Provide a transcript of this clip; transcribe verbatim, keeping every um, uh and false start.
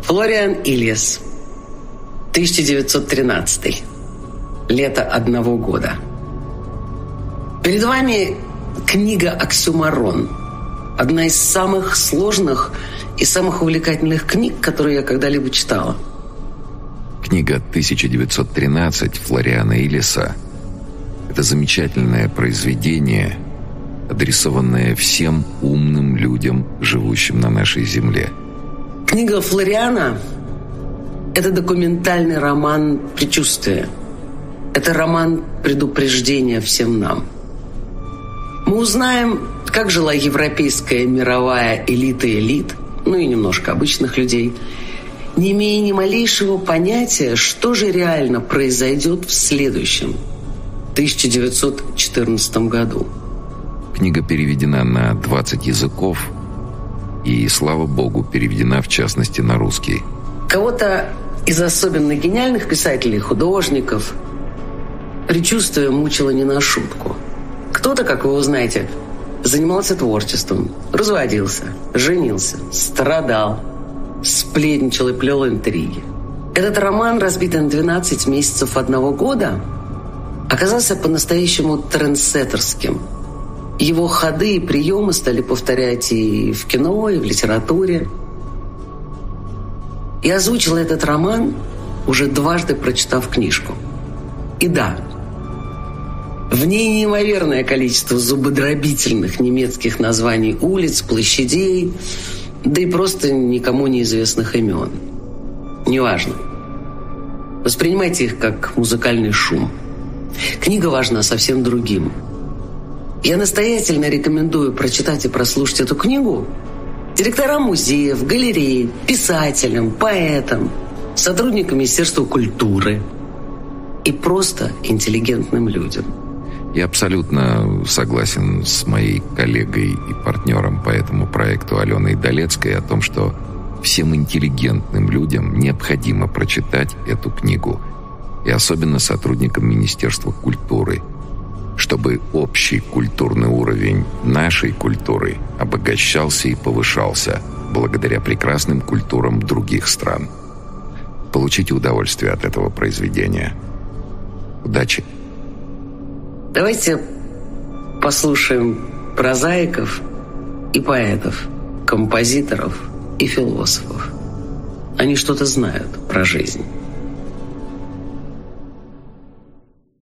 Флориан Ильяс. тысяча девятьсот тринадцатый. Лето одного года. Перед вами книга «Оксюморон». Одна из самых сложных и самых увлекательных книг, которые я когда-либо читала. Книга тысяча девятьсот тринадцать Флориана Ильяса – это замечательное произведение, адресованное всем умным людям, живущим на нашей земле. Книга Флориана – это документальный роман «Предчувствие». Это роман предупреждения всем нам. Мы узнаем, как жила европейская мировая элита элит, ну и немножко обычных людей, не имея ни малейшего понятия, что же реально произойдет в следующем, тысяча девятьсот четырнадцатом году. Книга переведена на двадцать языков и, слава богу, переведена в частности на русский. Кого-то из особенно гениальных писателей, художников, предчувствие мучило не на шутку. Кто-то, как вы узнаете, занимался творчеством, разводился, женился, страдал, сплетничал и плел интриги. Этот роман, разбитый на двенадцать месяцев одного года, оказался по-настоящему трендсеттерским. Его ходы и приемы стали повторять и в кино, и в литературе. Я озвучила этот роман, уже дважды прочитав книжку. И да, в ней неимоверное количество зубодробительных немецких названий улиц, площадей, да и просто никому неизвестных имен. Неважно. Воспринимайте их как музыкальный шум. Книга важна совсем другим. Я настоятельно рекомендую прочитать и прослушать эту книгу директорам музеев, галерей, писателям, поэтам, сотрудникам Министерства культуры и просто интеллигентным людям. Я абсолютно согласен с моей коллегой и партнером по этому проекту Аленой Долецкой о том, что всем интеллигентным людям необходимо прочитать эту книгу, и особенно сотрудникам Министерства культуры, чтобы общий культурный уровень нашей культуры обогащался и повышался благодаря прекрасным культурам других стран. Получите удовольствие от этого произведения. Удачи! Давайте послушаем прозаиков и поэтов, композиторов и философов. Они что-то знают про жизнь.